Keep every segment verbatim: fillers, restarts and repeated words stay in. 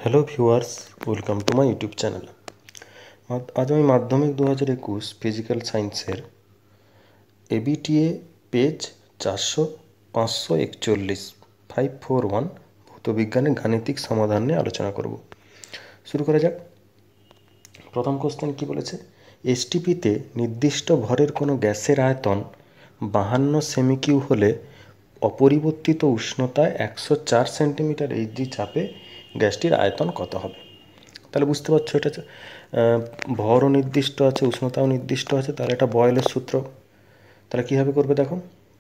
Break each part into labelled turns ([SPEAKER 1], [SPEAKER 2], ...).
[SPEAKER 1] Hello viewers, welcome to my YouTube channel. আজ আমি মাধ্যমিক দু হাজার একুশ ফিজিক্যাল সায়েন্সের এবিটিএ পেজ চারশো পাঁচশো একচল্লিশ ফাইভ ফোর ওয়ান ভৌতবিজ্ঞানের গাণিতিক সমাধান নিয়ে আলোচনা করব। শুরু করা যাক। প্রথম কোশ্চেন কি বলেছে, এসটিপিতে নির্দিষ্ট ভরের কোনো গ্যাসের আয়তন বাহান্ন সেমিকিউ হলে অপরিবর্তিত উষ্ণতায় একশো চার সেন্টিমিটার এইচজি চাপে গ্যাসটির আয়তন কত হবে। তাহলে বুঝতে পারছো এটা ভরও নির্দিষ্ট আছে, উষ্ণতাও নির্দিষ্ট আছে, তাহলে এটা বয়েলের সূত্র। তাহলে কীভাবে করবে দেখো,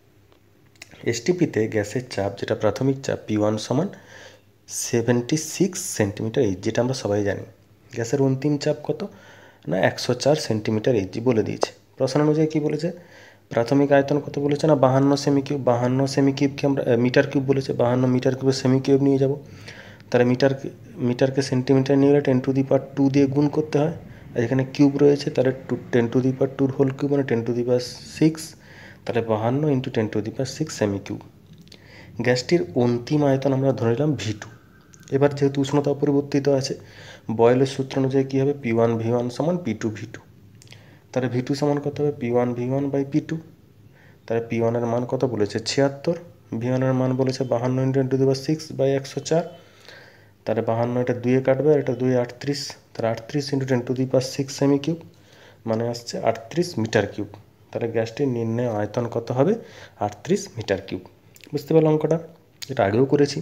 [SPEAKER 1] এসটিপিতে গ্যাসের চাপ যেটা প্রাথমিক চাপ পি ওয়ান সমান সেভেন্টি সিক্স সেন্টিমিটার এইচ, যেটা আমরা সবাই জানি। গ্যাসের অন্তিম চাপ কত না একশো চার সেন্টিমিটার এইচজি বলে দিয়েছে। প্রশ্ন অনুযায়ী কী বলেছে, প্রাথমিক আয়তন কত বলেছে না বাহান্ন সেমি কিউব। বাহান্ন সেমি কিউবকে আমরা মিটার কিউব বলেছে, বাহান্ন মিটার কিউবের সেমি কিউব নিয়ে যাব। তাহলে মিটার মিটারকে সেন্টিমিটার নিয়ে গেলে ten to the power two দিয়ে গুণ করতে হয়, আর এখানে কিউব রয়েছে তাহলে to ten to the power টুর হোল কিউব মানে ten to the power six, তাহলে বাহান্ন into ten to the power six cm cube. গ্যাসটির অন্তিম আয়তন আমরা ধরে নিলাম ভি টু। এবার যেহেতু উষ্ণতা অপরিবর্তিত আছে, বয়েলের সূত্র অনুযায়ী কী হবে, পি ওয়ান ভি ওয়ান সমান পি টু ভি টু। তাহলে ভি টু সমান কত হবে, P one V one by P two. তাহলে পি ওয়ানের মান কত বলেছে ছিয়াত্তর, ভি ওয়ানের মান বলেছে বাহান্ন into ten to the power six by একশো চার। তাহলে বাহান্ন এটা দুয়ে কাটবে, আর এটা দুই আটত্রিশ, তাহলে আটত্রিশ into ten to the power six cm cube মানে আসছে আটত্রিশ মিটার কিউব। তাহলে গ্যাসটির নির্ণয় আয়তন কত হবে, আটত্রিশ মিটার কিউব। বুঝতে পারলাম অঙ্কটা, এটা আগেও করেছি।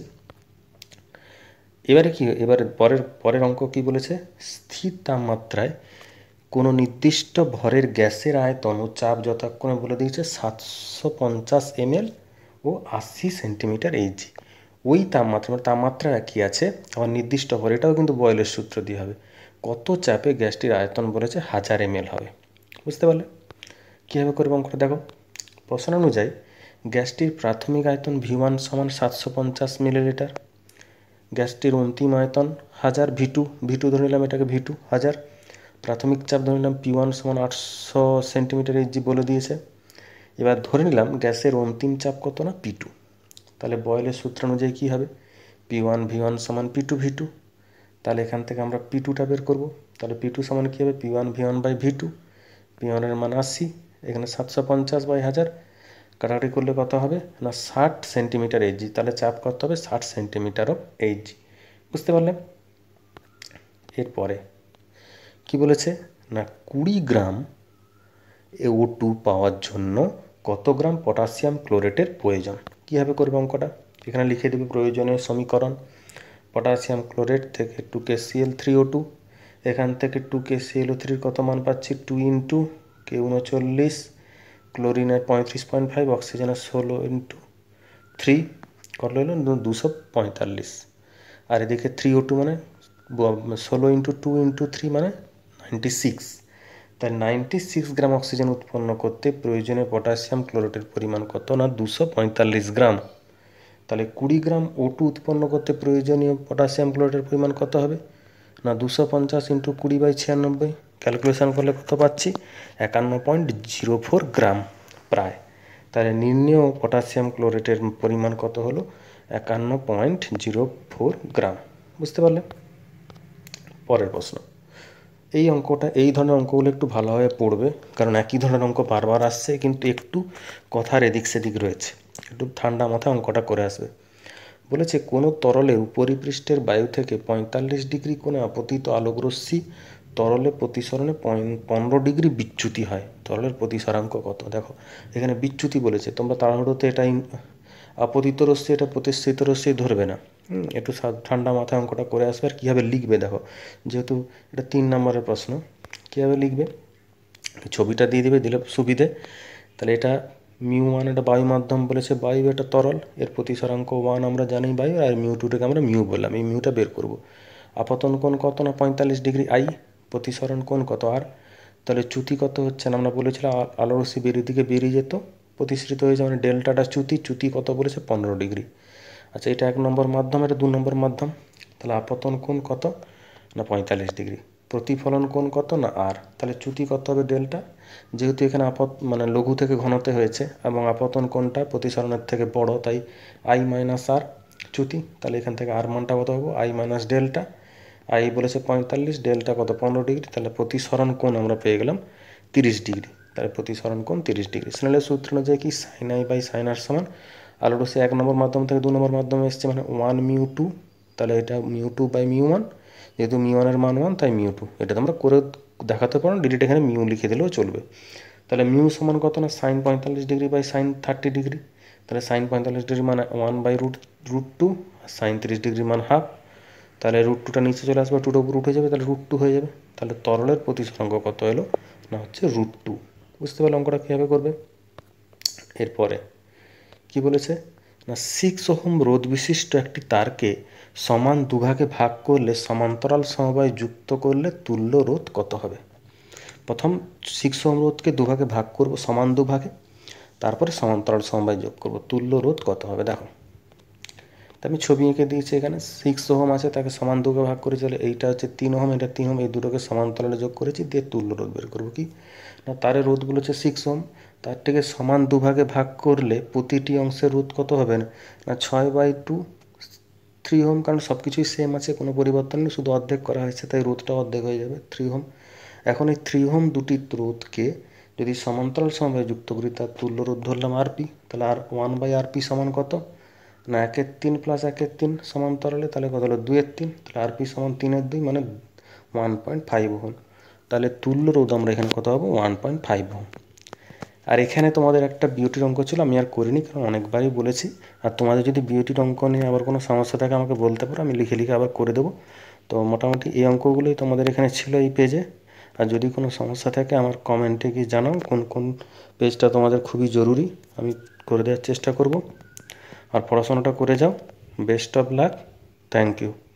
[SPEAKER 1] এবারে কি, এবারে পরের পরের অঙ্ক কি বলেছে, স্থির তাপমাত্রায় কোনো নির্দিষ্ট ভরের গ্যাসের আয়তন ও চাপ যথাক্রমে বলে দিয়েছে সাতশো পঞ্চাশ এমএল ও আশি সেন্টিমিটার এইচজি। ওই তাপমাত্রা মানে তাপমাত্রা একই আছে, আবার নির্দিষ্ট ভর, এটাও কিন্তু বয়েলের সূত্র দিয়ে হবে। কত চাপে গ্যাসটির আয়তন বলেছে হাজার এমএল হবে। বুঝতে পারলে কীভাবে করবো অঙ্কটা দেখো। প্রশ্ন অনুযায়ী গ্যাসটির প্রাথমিক আয়তন ভি ওয়ান সমান সাতশো পঞ্চাশ মিলিলিটার, গ্যাসটির অন্তিম আয়তন হাজার, ভি টু ভি টু ধরে নিলাম এটাকে ভি টু হাজার, প্রাথমিক চাপ ধরে নিলাম পি ওয়ান সমান আটশো সেন্টিমিটার এইচজি বলে দিয়েছে। এবার ধরে নিলাম গ্যাসের অন্তিম চাপ কত না পি টু। তাহলে বয়েলের সূত্র অনুযায়ী কী হবে, পি ওয়ান ভি ওয়ান সমান পি টু ভি টু। তাহলে এখান থেকে আমরা পি টুটা বের করবো। তাহলে পি টু সমান কী হবে, P one V one by V two. P ওয়ানের মান আশি, এখানে সাতশো পঞ্চাশ বাই হাজার, কাটাকাটি করলে কত হবে না ষাট সেন্টিমিটার এইচজি। তাহলে চাপ কত হবে, ষাট সেন্টিমিটার অফ এইচজি। বুঝতে পারলে। এরপরে কি বলেছে না কুড়ি গ্রাম ও টু পাওয়ার জন্য কত গ্রাম পটাশিয়াম ক্লোরেটের প্রয়োজন। কীভাবে করবে অঙ্কটা, এখানে লিখে দেবে প্রয়োজনীয় সমীকরণ। পটাশিয়াম ক্লোরেট থেকে two K C L three O two, এখান থেকে টু কে সি এল ও থ্রির কত মান পাচ্ছি, টু ইন্টু কে উনচল্লিশ, ক্লোরিনের পঁয়ত্রিশ পয়েন্ট ফাইভ, অক্সিজেনের ষোলো ইন্টু থ্রি কত হলো দুশো পঁয়তাল্লিশ, আর এদিকে থ্রি ও টু মানে ষোলো ইন্টু টু ইন্টু থ্রি মানে নাইনটি সিক্স। তাই নাইনটি সিক্স গ্রাম অক্সিজেন উৎপন্ন করতে প্রয়োজনীয় পটাশিয়াম ক্লোরেটের পরিমাণ কত না দুশো পঁয়তাল্লিশ গ্রাম। তাহলে কুড়ি গ্রাম ও টু উৎপন্ন করতে প্রয়োজনীয় পটাশিয়াম ক্লোরেটের পরিমাণ কত হবে না দুশো পঞ্চাশ ইন্টু কুড়ি বাই ছিয়ানব্বই, ক্যালকুলেশন করলে কত পাচ্ছি একান্ন পয়েন্ট জিরো ফোর গ্রাম প্রায়। তাহলে নির্ণেয় পটাশিয়াম ক্লোরেটের পরিমাণ কত হলো একান্ন পয়েন্ট জিরো ফোর গ্রাম। বুঝতে পারলে। পরের প্রশ্ন, এই অঙ্কটা এই ধরনের অঙ্কগুলো একটু ভালোভাবে পড়বে, কারণ একই ধরনের অঙ্ক বারবার আসছে, কিন্তু একটু কথার এদিক সেদিক রয়েছে, একটু ঠান্ডা মাথায় অঙ্কটা করে আসবে। বলেছে কোনো তরলের উপরিপৃষ্ঠের বায়ু থেকে পঁয়তাল্লিশ ডিগ্রি কোণে আপতিত আলোকরশ্মি তরলে প্রতিসরণে পনেরো ডিগ্রি বিচ্যুতি হয়, তরলের প্রতিসরাঙ্ক কত। দেখো এখানে বিচ্যুতি বলেছে, তোমরা তাড়াহুড়োতে এটা আপতিত রশ্মি এটা প্রতিষ্ঠিত রশ্মি ধরবে না, একটু ঠান্ডা মাথায় অঙ্কটা করে আসবে। আর কীভাবে লিখবে দেখো, যেহেতু এটা তিন নম্বরের প্রশ্ন, কীভাবে লিখবে ছবিটা দিয়ে দিবে, দিলে সুবিধে। তাহলে এটা মিউ ওয়ান এটা বায়ু মাধ্যম বলেছে, বায়ু এটা তরল, এর প্রতিসরাঙ্ক ওয়ান আমরা জানি বায়ু, আর মিউ টুটাকে আমরা মিউ বললাম, এই মিউটা বের করব। আপতন কোণ কত না পঁয়তাল্লিশ ডিগ্রি আই, প্রতিসরণ কোণ কত আর, তাহলে চ্যুতি কত হচ্ছে না আমরা বলেছিলাম আলো রশ্মি বেরিয়ে দিকে বেরিয়ে যেত, প্রতিসৃত হয়েছে মানে ডেল্টাটা চ্যুতি, চ্যুতি কত বলেছে পনেরো ডিগ্রি। আচ্ছা এটা এক নম্বর মাধ্যম, এটা দু নম্বর মাধ্যম। তাহলে আপতন কোণ কত না পঁয়তাল্লিশ ডিগ্রি, প্রতিফলন কোণ কত না আর, তাহলে চ্যুতি কত হবে ডেল্টা, যেহেতু এখানে আপত মানে লঘু থেকে ঘনতে হয়েছে এবং আপতন কোণটা প্রতিসরণের থেকে বড়, তাই আই মাইনাস আর চ্যুতি, তাহলে এখান থেকে আর মানটা কত হবে আই মাইনাস ডেল্টা। আই বলেছে পঁয়তাল্লিশ, ডেল্টা কত পনেরো ডিগ্রি, তাহলে প্রতিসরণ কোণ আমরা পেয়ে গেলাম তিরিশ ডিগ্রি। তাহলে প্রতিসরণ কোণ তিরিশ ডিগ্রি। স্নেলের সূত্র অনুযায়ী কি sine I by sine R সমান আলোর রশ্মি এক নম্বর মাধ্যম থেকে দু নম্বর মাধ্যমে এসছে মানে ওয়ান মিউ টু, তাহলে এটা mu two by mu one, যেহেতু মিউ ওয়ানের মান ওয়ান তাই মিউ টু। এটা তোমরা করে দেখাতে পারো, ডিরেক্ট এখানে মিউ লিখে দিলেও চলবে। তাহলে মিউ সমান কত না সাইন পঁয়তাল্লিশ degree by sine thirty degree, তাহলে সাইন পঁয়তাল্লিশ ডিগ্রি মানে one by root root two, আর সাইন তিরিশ ডিগ্রি মান হাফ, তাহলে রুট টুটা নিচে চলে আসবে, টুটা উপর উঠে যাবে, তাহলে রুট টু হয়ে যাবে। তাহলে তরলের প্রতিসরাঙ্ক কত এলো না হচ্ছে রুট টু। বুঝতে পারলে অঙ্কটা কীভাবে করবে। এরপরে কি বলেছে না সিক্স ওহম রোধ বিশিষ্ট একটি তারকে সমান দুভাগে ভাগ করলে সমান্তরাল সমবায় যুক্ত করলে তুল্য রোধ কত হবে। প্রথম সিক্স ওহম রোধকে দুভাগে ভাগ করব সমান দুভাগে, তারপরে সমান্তরাল সমবায় যোগ করব, তুল্য রোধ কত হবে দেখো। তো আমি ছবি এঁকে দিয়েছি, এখানে সিক্স ওহম আছে তাকে সমান দুভাগে ভাগ করেছি, তাহলে এইটা হচ্ছে তিন ওহম, এটা তিন ওহম, এই দুটোকে সমান্তরালে যোগ করেছি, দিয়ে তুল্য রোধ বের করবো। কি না তারের রোধগুলো হচ্ছে সিক্স ওহম, তার থেকে সমান দুভাগে ভাগ করলে প্রতিটি অংশের রোধ কত হবে না ছয় বাই টু থ্রি ওহম, কারণ সব কিছুই সেম আছে, কোনো পরিবর্তন নেই, শুধু অর্ধেক করা হয়েছে তাই রোধটা অর্ধেক হয়ে যাবে থ্রি ওহম। এখন এই থ্রি ওহম দুটি রোধকে যদি সমান্তরাল সমবায় যুক্ত করি তার তুল্য রোধ ধরলাম আরপি, তাহলে আর ওয়ান বাই আরপি সমান কত না একের তিন প্লাস একের তিন সমান্তরালে, তাহলে কত হলো দুইয়ের তিন, তাহলে আরপি সমান তিনের দুই মানে ওয়ান পয়েন্ট ফাইভ ওহম। তাহলে তুল্য রোধ আমরা এখানে কত পাবো ওয়ান পয়েন্ট ফাইভ ওহম। আর এখানে তোমাদের একটা বিউটির অঙ্ক ছিল, আমি আর করিনি কারণ অনেকবারই বলেছি। আর তোমাদের যদি বিউটির অঙ্ক নিয়ে আবার কোনো সমস্যা থাকে আমাকে বলতে পারো, আমি লিখে লিখে আবার করে দেবো। তো মোটামুটি এই অঙ্কগুলোই তোমাদের এখানে ছিল এই পেজে। আর যদি কোনো সমস্যা থাকে আমার কমেন্টে গিয়ে জানাও কোন কোন পেজটা তোমাদের খুবই জরুরি, আমি করে দেওয়ার চেষ্টা করব। আর পড়াশোনাটা করে যাও। Best of luck, thank you.